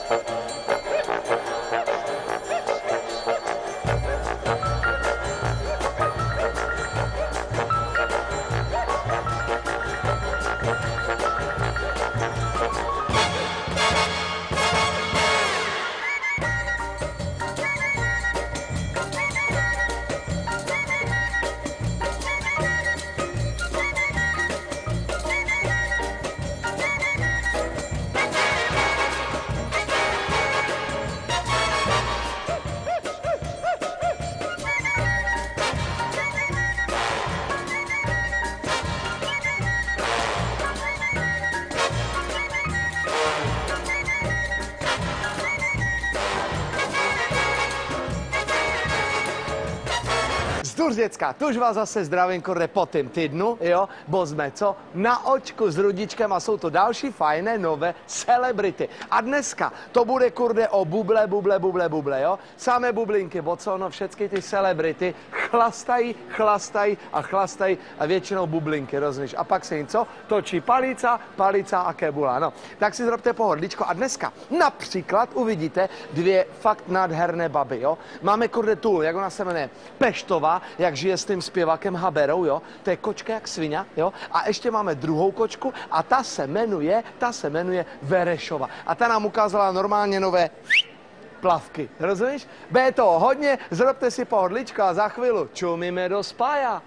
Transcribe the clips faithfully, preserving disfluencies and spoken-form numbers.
Zdůř děcka, tu už vás zase zdravím, kurde, po tým týdnu, jo, bo jsme co? Na očku s Rudičkem a jsou to další fajné nové celebrity. A dneska to bude, kurde, o buble, buble, buble, buble, jo. Samé bublinky, bo co, no všechny ty celebrity chlastají, chlastají a chlastají a většinou bublinky, rozumíš? A pak se jim co? Točí palica, palica a kebula, no. Tak si zrobte pohodličko a dneska například uvidíte dvě fakt nádherné baby, jo. Máme, kurde, tu, jak ona se jmenuje, Peštová, jak žije s tím zpěvákem Haberou, jo, to je kočka jak svině, jo, a ještě máme druhou kočku a ta se jmenuje, ta se jmenuje Verešova a ta nám ukázala normálně nové plavky, rozumíš? Bude to hodně, zrobte si pohodličko a za chvíli čumíme do spája.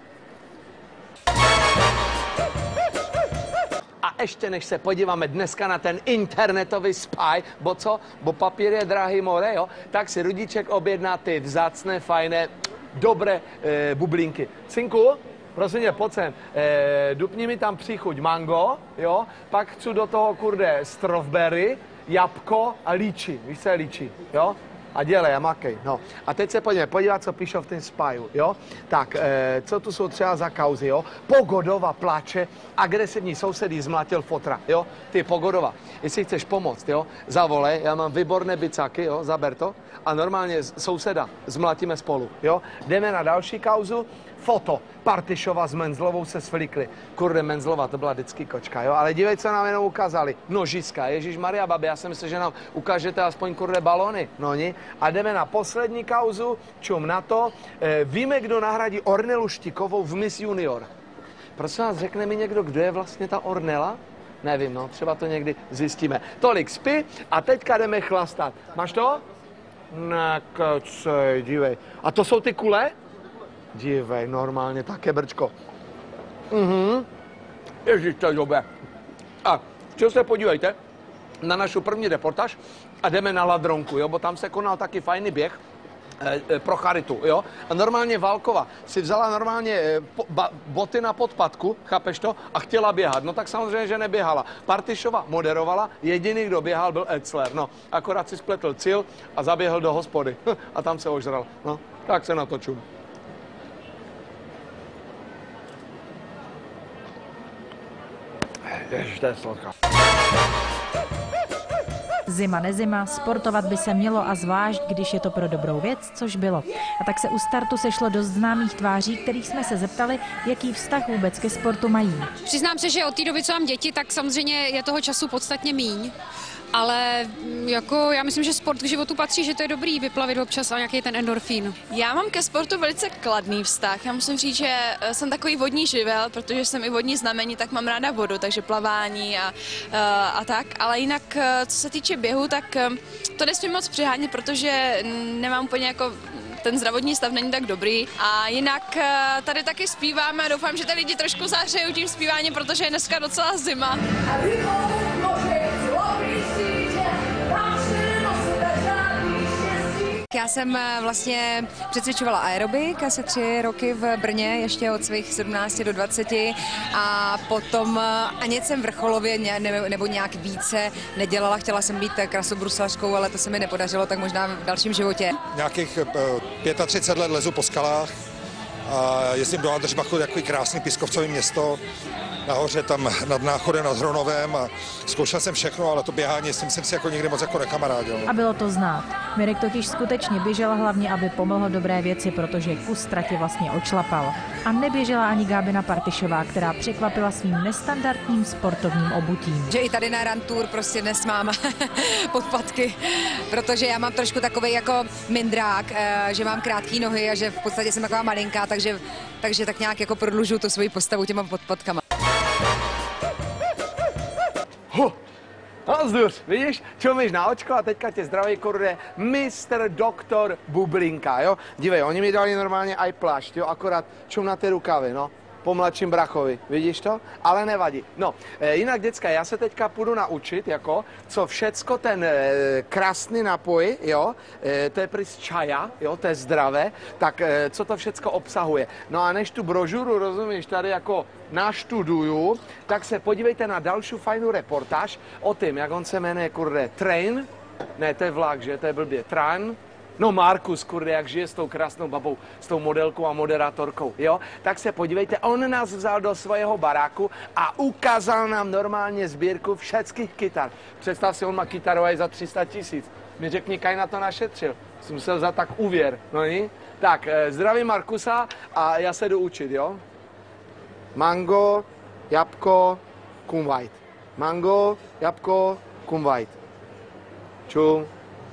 A ještě než se podíváme dneska na ten internetový spaj, bo co, bo papír je drahý more, jo, tak si Rudiček objedná ty vzácné, fajné, dobré e, bublinky. Synku, prosím tě, pojď sem, e, dupni mi tam příchuť mango, jo, pak chci do toho, kurde, strawberry, jabko a líči, víš, co je líči, jo? A dělej a makej, no. A teď se pojďme podívat, co píšou v tom spaju, jo? Tak, e, co tu jsou třeba za kauzy, jo? Pogodova plače, agresivní soused jí zmlátil fotra, jo? Ty, Pogodova, jestli chceš pomoct, jo? Zavolej, já mám výborné bicáky, jo? Zaber to. A normálně souseda zmlatíme spolu, jo? Jdeme na další kauzu. Foto. Partišova s Menzlovou se sflikli. Kurde, Menzlova, to byla vždycky kočka, jo? Ale dívej, co nám jenom ukázali. Nožiska, Ježíš Maria, babi, já si myslím, že nám ukážete aspoň, kurde, balony. No ni. A jdeme na poslední kauzu, čum na to. E, víme, kdo nahradí Ornelu Štikovou v Miss Junior. Prosím vás, řekne mi někdo, kdo je vlastně ta Ornela? Nevím, no, třeba to někdy zjistíme. Tolik spí a teďka jdeme chlastat. Máš to? Nekecej, dívej. A to jsou ty kule? Dívej, normálně, také brčko. Mhm. Ježiš, to je dobré. A čeho se podívejte na našu první reportáž a jdeme na Ladronku, jo, bo tam se konal taky fajný běh e, e, pro charitu, jo. A normálně Válkova si vzala normálně e, po, ba, boty na podpatku, chápeš to, a chtěla běhat. No tak samozřejmě, že neběhala. Partišova moderovala, jediný, kdo běhal, byl Etzler, no. Akorát si spletl cíl a zaběhl do hospody. A tam se ožral, no. Tak se natočím. Ježiš, to je sladká. Zima nezima, sportovat by se mělo a zvlášť, když je to pro dobrou věc, což bylo. A tak se u startu sešlo dost známých tváří, kterých jsme se zeptali, jaký vztah vůbec ke sportu mají. Přiznám se, že od té doby, co mám děti, tak samozřejmě je toho času podstatně míň. Ale jako já myslím, že sport k životu patří, že to je dobrý vyplavit občas a nějaký ten endorfín. Já mám ke sportu velice kladný vztah. Já musím říct, že jsem takový vodní živel, protože jsem i vodní znamení, tak mám ráda vodu, takže plavání a, a tak. Ale jinak, co se týče běhu, tak to nesmím moc přihánět, protože nemám úplně jako ten zdravotní stav není tak dobrý. A jinak tady taky zpíváme a doufám, že tady lidi trošku zahřejou tím zpíváním, protože je dneska docela zima. Já jsem vlastně přecvičovala aerobik asi tři roky v Brně, ještě od svých sedmnácti do dvaceti a potom ani jsem vrcholově nebo nějak více nedělala, chtěla jsem být krasobruslařkou, ale to se mi nepodařilo, tak možná v dalším životě. Nějakých třicet pět let lezu po skalách a jezdím do Andržbachu, takový krásný pískovcový město, nahoře tam nad Náchodem, nad Hronovem a zkoušel jsem všechno, ale to běhání s tím jsem si jako nikdy moc jako nekamarádil. A bylo to znát. Mirek totiž skutečně běžel hlavně, aby pomohl dobré věci, protože kus trati vlastně odšlapal. A neběžela ani Gábina Partišová, která překvapila svým nestandardním sportovním obutím. Že i tady na Run Tour prostě dnes mám podpatky fotky, protože já mám trošku takový jako mindrák, že mám krátké nohy a že v podstatě jsem taková malinká, takže, takže tak nějak jako prodlužuju tu svoji postavu těma podpotkama. Huh. No zduř, vidíš, čumíš na očko a teďka tě zdraví kurde mistr doktor Bublinka, jo? Dívej, oni mi dali normálně aj plášť, jo, akorát čum na ty rukavy, no. Po mladším brachovi, vidíš to? Ale nevadí. No, e, jinak děcka, já se teďka půjdu naučit, jako, co všecko ten e, krásný napoj, jo, e, to je prys čaja, jo, to je zdravé, tak e, co to všecko obsahuje. No a než tu brožuru, rozumíš, tady jako naštuduju, tak se podívejte na další fajnou reportáž o tom, jak on se jmenuje, kurde, Train, ne, to je vlak, že, to je blbě, Train, no Markus, kurde, jak žije s tou krásnou babou, s tou modelkou a moderátorkou, jo? Tak se podívejte, on nás vzal do svého baráku a ukázal nám normálně sbírku všeckých kytar. Představ si, on má kytaru aj za tři sta tisíc. Mi řekni, kaj na to našetřil. Jsem musel za tak úvěr, no ní? Tak, zdravím Markusa a já se jdu učit, jo? Mango, jabko, kumvajt. Mango, jabko, kumvajt. Čum.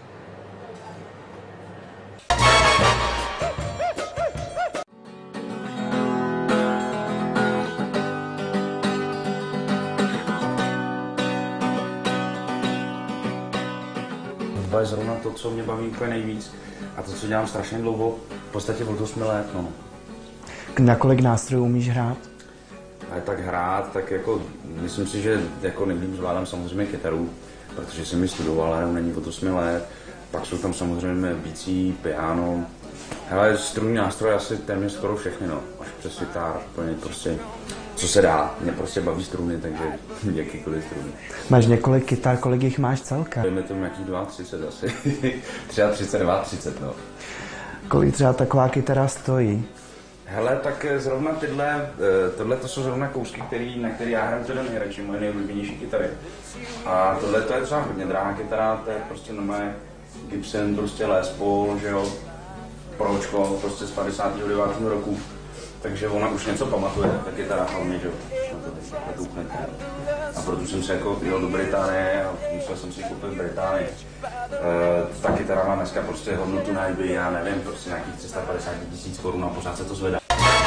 To je zrovna to, co mě baví úplně nejvíc a to, co dělám strašně dlouho, v podstatě od osmi let, no. Na kolik nástrojů umíš hrát? A tak hrát, tak jako, myslím si, že jako nejlíp zvládám samozřejmě kytaru, protože jsem ji studoval, ale není od osmi let. Pak jsou tam samozřejmě bicí, piano, hele, strunní nástroje asi téměř skoro všechny, no, až přes kytar, úplně prostě, co se dá, mě prostě baví struny, takže jakýkoliv struny. Máš několik kytar, kolik jich máš celkem? Dejme tomu nějakých třicet dva asi, třeba třicet dva, třicet, no. Kolik třeba taková kytara stojí? Hele, tak zrovna tyhle, tohle to jsou zrovna kousky, který, na který já hraju teda nejradši, moje nejoblíbenější kytary. A tohle to je třeba hodně drahá kytara, to je prostě normálně Gibson, prostě Les Paul, že jo, Pročko, prostě z padesátého devátého roku. Takže ona už něco pamatuje, ta kytara hlavně, že jo, na to úplně. A proto jsem se jako jel do Británie a musel jsem si koupit v Británii. E, ta kytara má dneska prostě hodnotu na eBay, já nevím, prostě nějakých tři sta padesát tisíc korun a pořád se to zvedá.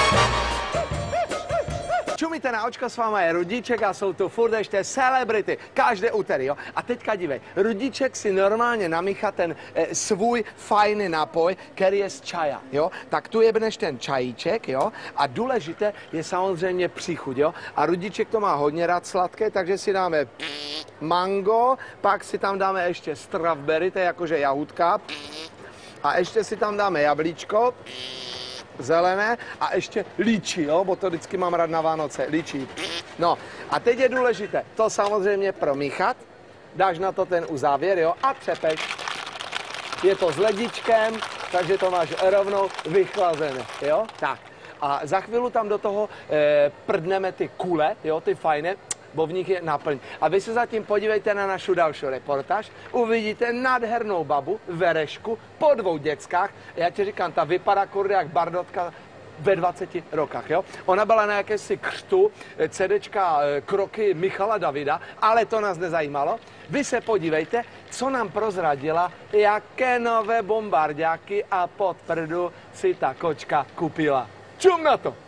Čumíte na očko, s váma je Rudíček a jsou tu furt ještě celebrity, každé úterý, jo. A teďka dívej, Rudíček si normálně namíchá ten e, svůj fajný nápoj, který je z čaja, jo. Tak tu jebneš ten čajíček, jo. A důležité je samozřejmě příchuť, jo. A Rudíček to má hodně rád sladké, takže si dáme mango, pak si tam dáme ještě strawberry, to je jakože jahůdka. A ještě si tam dáme jablíčko. Zelené a ještě líčí, jo, bo to vždycky mám rád na Vánoce, líčí. No a teď je důležité to samozřejmě promíchat, dáš na to ten uzávěr, jo, a třepeš. Je to s ledičkem, takže to máš rovnou vychlazené, jo, tak. A za chvíli tam do toho eh, prdneme ty kule, jo, ty fajné, bo v nich je naplň. A vy se zatím podívejte na našu další reportáž, uvidíte nádhernou babu, Verešku, po dvou děckách. Já ti říkám, ta vypadá kurde jak bardotka ve dvaceti rokách, jo. Ona byla na jakési křtu CDčka Kroky Michala Davida, ale to nás nezajímalo. Vy se podívejte, co nám prozradila, jaké nové bombardáky a pod prdu si ta kočka kupila. Čum na to!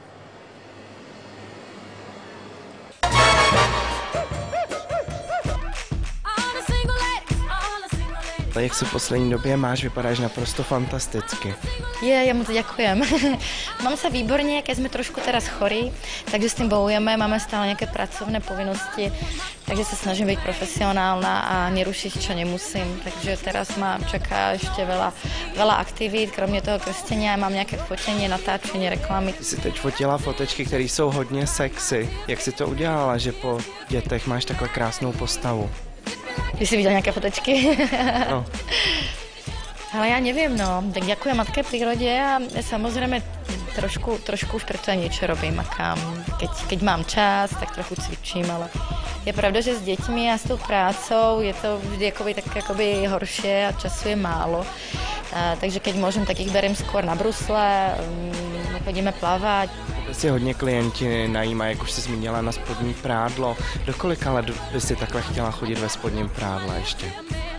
Jak se v poslední době máš, vypadáš naprosto fantasticky. Je, ja moc ďakujem. Mám sa výborne, keď sme trošku teraz chorí, takže s tým bojujeme, máme stále nejaké pracovné povinnosti, takže sa snažím byť profesionálna a nerušiť, čo nemusím. Takže teraz ma čaká ešte veľa, veľa aktivít, kromě toho krstenia mám nejaké fotenie, natáčenie, reklamy. Ty si teď fotila fotečky, které jsou hodně sexy. Jak jsi to udělala, že po dětech máš takhle krásnou postavu? Ty jsi viděl nějaké fotečky? No. Ale já nevím, no. Tak ďakujem matké prírodě a samozřejmě trošku, trošku už preto aj niečo robím, makám. Keď, keď mám čas, tak trochu cvičím, ale je pravda, že s dětmi a s tou prácou je to vždy jakoby, tak jakoby horšie a času je málo. A, takže keď môžem, tak ich beriem skôr na brusle, um, chodíme plavať. Si hodně klienti najímají, jak už jsi zmínila, na spodní prádlo. Do kolika let by si takhle chtěla chodit ve spodním prádle ještě?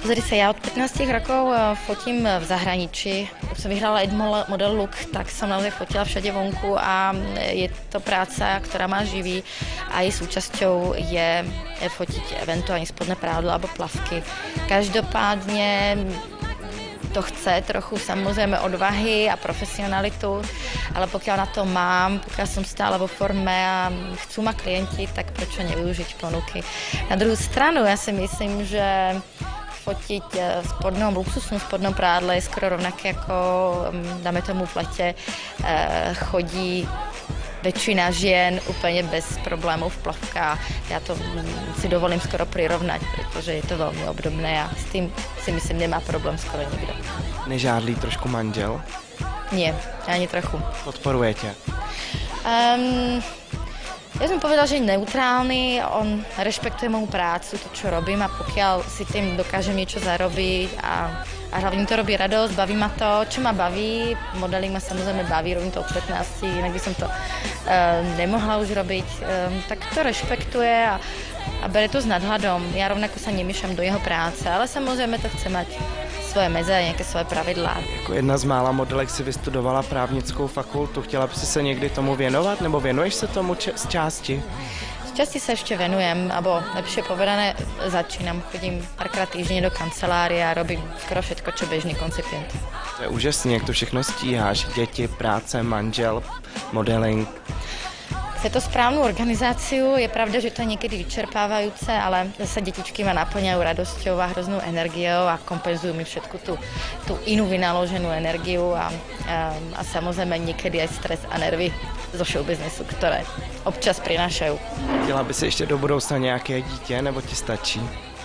Pozri se, já od pätnástich rokov fotím v zahraničí. Už jsem vyhrála Ed Model Look, tak jsem naozaj fotila všade vonku a je to práce, která má živý a její súčasťou je fotit eventuálně spodné prádlo alebo plavky. Každopádně to chce trochu samozřejmě odvahy a profesionalitu, ale pokud na to mám, pokud jsem stále vo forme a chcú ma klienti, tak proč nevyužiť ponuky. Na druhou stranu, já si myslím, že fotit v spodnom, v luxusnom spodnom prádle je skoro rovnaké jako, dáme tomu pletě, chodí většina žien úplně bez problémů v plavkách. Já to si dovolím skoro prirovnať, protože je to velmi obdobné a s tím si myslím, nemá problém skoro nikdo. Nežádlí trošku manžel? Nie, ani trochu. Podporuje tě? Um, ja som povedal, že je neutrálny, on rešpektuje moju prácu, to, čo robím a pokiaľ si tým dokážem niečo zarobiť a, a hlavne to robí radosť, baví ma to, čo ma baví, modeling ma samozrejme baví, robím to od pätnástich, inak by som to uh, nemohla už robiť, um, tak to rešpektuje a, a bere to s nadhľadom. Ja rovnako sa nemiešam do jeho práce, ale samozrejme to chce mať svoje meze a nějaké svoje pravidla. Jako jedna z mála modelek si vystudovala právnickou fakultu. Chtěla bys se někdy tomu věnovat, nebo věnuješ se tomu č- z části? Z části se ještě venujem, alebo lepšie povedané začínám. Chodím párkrát týždně do kancelárie a robím skoro všetko, čo bežný koncipient. To je úžasný, jak to všechno stíháš. Děti, práce, manžel, modeling. Je to správnou organizáciu, je pravda, že to je někdy vyčerpávajúce, ale zase detičky ma naplňajú radosťou a hroznou energiou a kompenzujú mi všetku tu, tu inú vynaloženú energiu a, a, a samozrejme niekedy aj stres a nervy zo showbiznesu, ktoré občas prinášajú. Chtěla by si ještě do budoucna nějaké dítě, nebo ti stačí?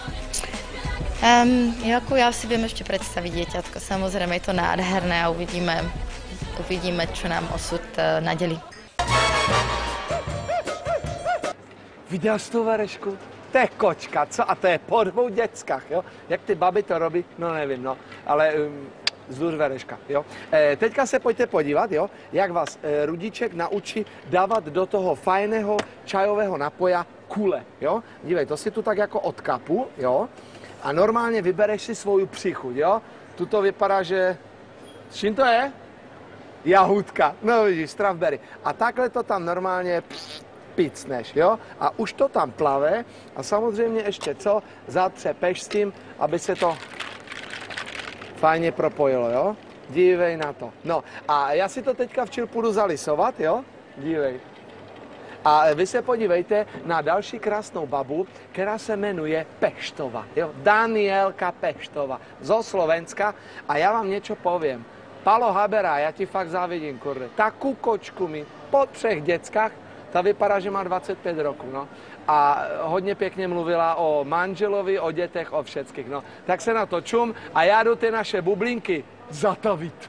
Um, jako já si viem ešte predstaviť dieťatko, samozrejme je to nádherné a uvidíme, uvidíme, čo nám osud uh, nadelí. Viděl jsi tu Verešku? To je kočka, co? A to je po dvou děckách, jo? Jak ty baby to robí? No nevím, no. Ale um, zlůř Vereška, jo? E, teďka se pojďte podívat, jo? Jak vás e, Rudíček naučí dávat do toho fajného čajového napoja kule, jo? Dívej, to si tu tak jako od kapu, jo? A normálně vybereš si svou příchuť, jo? Tuto vypadá, že... S čím to je? Jahůdka, no vidíš, strawberry. A takhle to tam normálně picneš, jo? A už to tam plave a samozřejmě ještě co? Zatřepeš s tím, aby se to fajně propojilo, jo? Dívej na to. No a já si to teďka včil půjdu zalisovat, jo? Dívej. A vy se podívejte na další krásnou babu, která se jmenuje Peštova, jo? Danielka Peštova zo Slovenska a já vám něco povím. Palo Habera, já ti fakt závidím, kurde. Takú kočku mi po třech děckách, ta vypadá, že má dvacet pět roků, no. A hodně pěkně mluvila o manželovi, o dětech, o všeckých, no. Tak se na to čum a já jdu ty naše bublinky zatavit.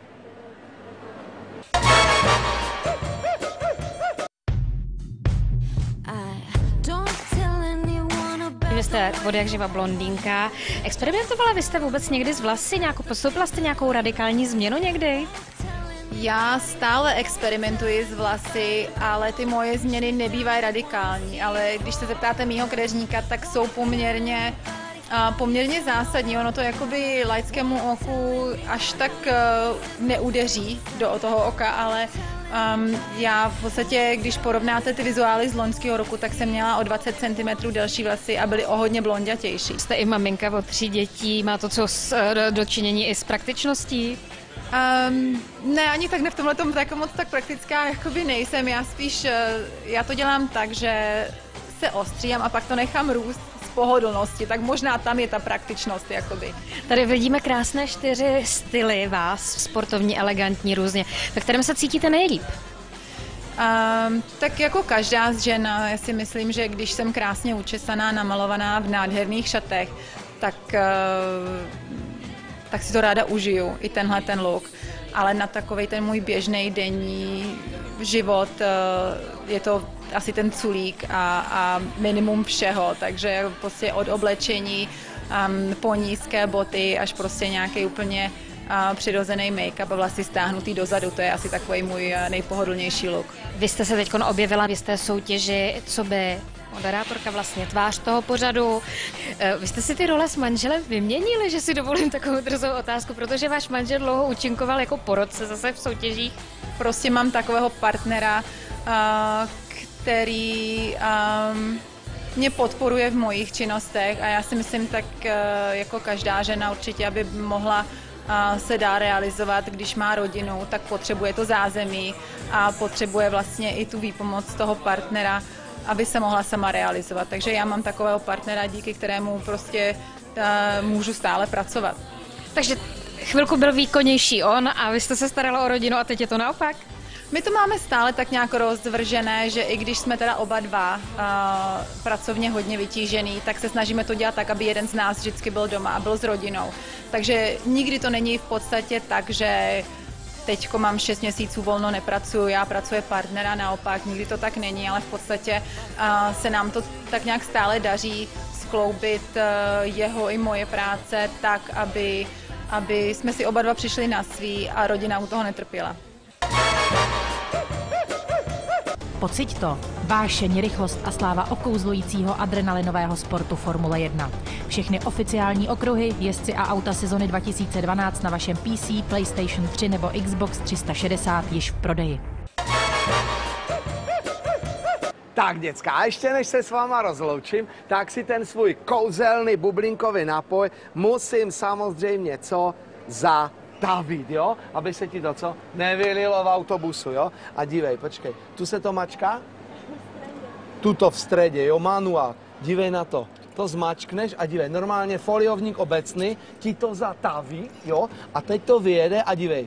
Vy jste od jak živa blondýnka. Experimentovala vy jste vůbec někdy s vlasy? Nějakou, podstoupila jste nějakou radikální změnu někdy? Já stále experimentuji s vlasy, ale ty moje změny nebývají radikální, ale když se zeptáte mýho kadeřníka, tak jsou poměrně, uh, poměrně zásadní. Ono to jakoby laickému oku až tak uh, neudeří do toho oka, ale um, já v podstatě, když porovnáte ty vizuály z loňského roku, tak jsem měla o dvacet centimetrů delší vlasy a byly o hodně blondětější. Jste i maminka od tří dětí, má to co s, do, dočinění i s praktičností? Um, ne, ani tak ne v tomhle tom tak moc tak praktická jakoby nejsem. Já spíš, já to dělám tak, že se ostříhám a pak to nechám růst z pohodlnosti, tak možná tam je ta praktičnost jakoby. Tady vidíme krásné čtyři styly vás, sportovní, elegantní, různě. Ve kterém se cítíte nejlíp? Um, tak jako každá žena, já si myslím, že když jsem krásně učesaná, namalovaná v nádherných šatech, tak uh, tak si to ráda užiju, i tenhle ten look. Ale na takovej ten můj běžný denní život je to asi ten culík a, a minimum všeho, takže prostě od oblečení um, po nízké boty až prostě nějaký úplně uh, přirozený make-up a vlasy stáhnutý dozadu, to je asi takový můj nejpohodlnější look. Vy jste se teď objevila v jisté soutěži, co by moderátorka vlastně, tvář toho pořadu. Vy jste si ty role s manželem vyměnili, že si dovolím takovou drzou otázku, protože váš manžel dlouho účinkoval jako porodce zase v soutěžích. Prostě mám takového partnera, který mě podporuje v mojich činnostech a já si myslím tak jako každá žena určitě, aby mohla se dá realizovat, když má rodinu, tak potřebuje to zázemí a potřebuje vlastně i tu výpomoc toho partnera, aby se mohla sama realizovat. Takže já mám takového partnera, díky kterému prostě uh, můžu stále pracovat. Takže chvilku byl výkonnější on a vy jste se starala o rodinu a teď je to naopak? My to máme stále tak nějak rozvržené, že i když jsme teda oba dva uh, pracovně hodně vytížený, tak se snažíme to dělat tak, aby jeden z nás vždycky byl doma a byl s rodinou. Takže nikdy to není v podstatě tak, že teďko mám šest měsíců volno, nepracuju, já pracuje partnera, naopak, nikdy to tak není, ale v podstatě uh, se nám to tak nějak stále daří skloubit uh, jeho i moje práce tak, aby, aby jsme si oba dva přišli na svý a rodina u toho netrpěla. Pociť to, vášeň, rychlost a sláva okouzlujícího adrenalinového sportu Formule jedna. Všechny oficiální okruhy, jezdci a auta sezony dva tisíce dvanáct na vašem P C, PlayStation tři nebo Xbox tři sta šedesát již v prodeji. Tak, děcka, a ještě než se s váma rozloučím, tak si ten svůj kouzelný bublinkový nápoj musím samozřejmě co zatavit, jo? Aby se ti to co nevylilo v autobusu, jo? A dívej, počkej, tu se to mačká? Tuto v středě, jo, manuál. Dívej na to. To zmačkneš a dívej, normálně foliovník obecný ti to zataví, jo? A teď to vyjede a dívej.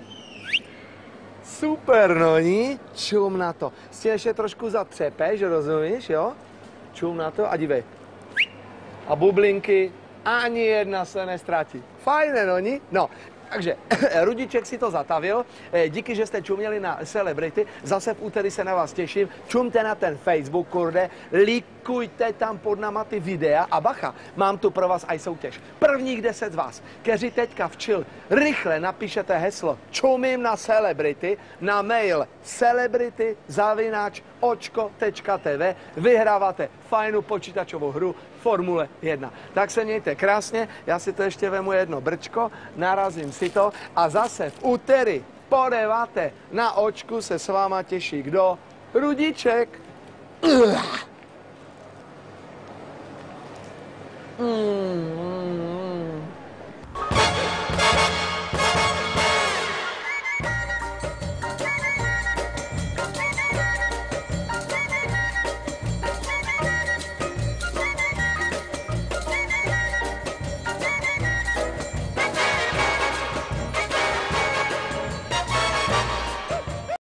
Super, no ní? Čum na to. Si ještě trošku zatřepeš, rozumíš, jo? Čum na to a dívej. A bublinky, ani jedna se nestratí. Fajné, no ní? No, takže Rudiček si to zatavil. Díky, že jste čuměli na celebrity. Zase v úterý se na vás těším. Čumte na ten Facebook, kurde. Likujte tam pod náma ty videa. A bacha, mám tu pro vás aj soutěž. Prvních deset z vás, kteří teďka včil, rychle napíšete heslo čumím na celebrity na mail celebrity zavináč očko tečka tv. Vyhráváte fajnou počítačovou hru Formule jedna. Tak se mějte krásně, já si to ještě vemu jedno brčko, narazím si to a zase v úterý po deváté na očku se s váma těší kdo? Rudiček. Mm.